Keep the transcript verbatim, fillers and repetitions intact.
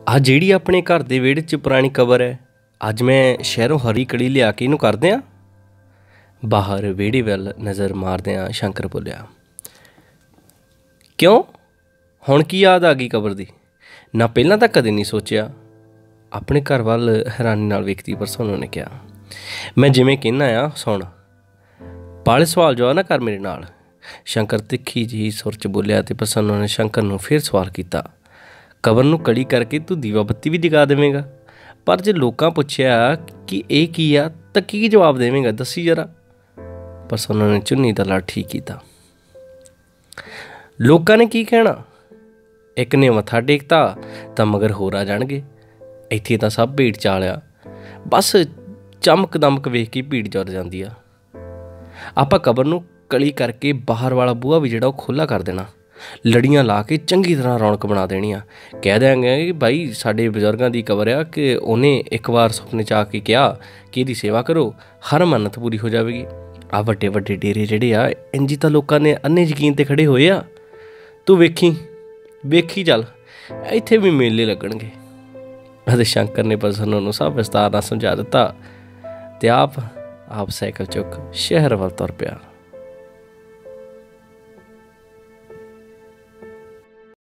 ਆ ਜਿਹੜੀ ਆਪਣੇ ਘਰ ਦੇ ਵਿਹੜੇ 'ਚ ਪੁਰਾਣੀ ਕਬਰ ਹੈ, ਅੱਜ ਮੈਂ ਸ਼ਹਿਰੋਂ ਹਰੀ ਕੜੀ ਲਿਆ ਕੇ ਇਹਨੂੰ ਕਰਦੇ ਹਾਂ। ਬਾਹਰ ਵਿਹੜੇ ਵੱਲ ਨਜ਼ਰ ਮਾਰਦਿਆਂ ਸ਼ੰਕਰ ਬੋਲਿਆ, ਕਿਉਂ ਹੁਣ ਕੀ ਯਾਦ ਆ ਗਈ ਕਬਰ ਦੀ? ਨਾ ਪਹਿਲਾਂ ਤਾਂ ਕਦੇ ਨਹੀਂ ਸੋਚਿਆ। ਆਪਣੇ ਘਰ ਵੱਲ ਹੈਰਾਨੀ ਨਾਲ ਵੇਖਦੀ ਪ੍ਰਸੰਨ ਨੇ ਕਿਹਾ, ਮੈਂ ਜਿਵੇਂ ਕਹਿੰਦਾ ਆ ਸੁਣ, ਬਾਲੇ ਸਵਾਲ ਜਵਾਬ ਨਾ ਕਰ ਮੇਰੇ ਨਾਲ। ਸ਼ੰਕਰ ਤਿੱਖੀ ਜਿਹੀ ਸੁਰ 'ਚ ਬੋਲਿਆ ਅਤੇ ਪ੍ਰਸੰਨ ਨੇ ਸ਼ੰਕਰ ਨੂੰ ਫਿਰ ਸਵਾਲ ਕੀਤਾ, ਕਬਰ ਨੂੰ ਕੜੀ ਕਰਕੇ ਤੂੰ ਦੀਵਾ ਬੱਤੀ ਵੀ ਜਗਾ ਦੇਵੇਂਗਾ? ਪਰ ਜੇ ਲੋਕਾਂ ਪੁੱਛਿਆ ਕਿ ਇਹ ਕੀ ਆ ਤਾਂ ਕੀ ਜਵਾਬ ਦੇਵੇਂਗਾ, ਦੱਸੀ ਜਰਾ। ਪ੍ਰਸੰਨ ਨੇ ਚੁੰਨੀ ਦਾ ਲੜ ਠੀਕ ਕੀਤਾ, ਲੋਕਾਂ ਨੇ ਕੀ ਕਹਿਣਾ? ਇੱਕ ਨੇ ਮੱਥਾ ਟੇਕਤਾ ਤਾਂ ਮਗਰ ਹੋਰ ਆ ਜਾਣਗੇ। ਇੱਥੇ ਤਾਂ ਸਭ ਭੀੜ ਚਾਲਿਆ, ਬਸ ਚਮਕ ਦਮਕ ਵੇਖ ਕੇ ਭੀੜ ਜੁੜ ਜਾਂਦੀ ਆ। ਆਪਾਂ ਕਬਰ ਨੂੰ ਕਲੀ ਕਰਕੇ ਬਾਹਰ ਵਾਲਾ ਬੂਹਾ ਵੀ ਜਿਹੜਾ ਉਹ ਖੁੱਲ੍ਹਾ ਕਰ ਦੇਣਾ, ਲੜੀਆਂ ਲਾ ਕੇ ਚੰਗੀ ਤਰ੍ਹਾਂ ਰੌਣਕ ਬਣਾ ਦੇਣੀ ਆ। ਕਹਿ ਦਿਆਂਗੇ ਕਿ ਭਾਈ ਸਾਡੇ ਬਜ਼ੁਰਗਾਂ ਦੀ ਕਬਰ ਆ ਕਿ ਉਹਨੇ ਇੱਕ ਵਾਰ ਸੁਪਨੇ 'ਚ ਆ ਕੇ ਕਿਹਾ ਕਿ ਇਹਦੀ ਸੇਵਾ ਕਰੋ, ਹਰ ਮੰਨਤ ਪੂਰੀ ਹੋ ਜਾਵੇਗੀ। ਆਹ ਵੱਡੇ ਵੱਡੇ ਡੇਰੇ ਜਿਹੜੇ ਆ ਇੰਝ ਤਾਂ ਲੋਕਾਂ ਨੇ ਅੰਨੇ ਯਕੀਨ 'ਤੇ ਖੜ੍ਹੇ ਹੋਏ ਆ। ਤੂੰ ਵੇਖੀ ਵੇਖੀ ਚੱਲ, ਇੱਥੇ ਵੀ ਮੇਲੇ ਲੱਗਣਗੇ। ਅਤੇ ਸ਼ੰਕਰ ਨੇ ਪ੍ਰਸੰਨ ਨੂੰ ਸਭ ਵਿਸਤਾਰ ਨਾਲ ਸਮਝਾ ਦਿੱਤਾ ਅਤੇ ਆਪ ਆਪ ਸਾਈਕਲ ਚੁੱਕ ਸ਼ਹਿਰ ਵੱਲ ਤੁਰ ਪਿਆ।